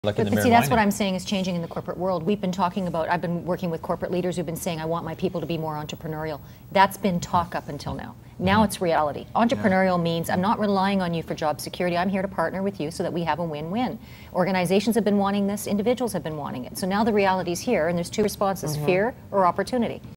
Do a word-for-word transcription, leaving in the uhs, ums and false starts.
Like in But, the but see, that's marijuana. what I'm saying is changing in the corporate world. We've been talking about, I've been working with corporate leaders who've been saying, I want my people to be more entrepreneurial. That's been talk up until now. Now it's reality. Entrepreneurial yeah. means I'm not relying on you for job security. I'm here to partner with you so that we have a win-win. Organizations have been wanting this, individuals have been wanting it. So now the reality's here, and there's two responses, mm-hmm. fear or opportunity.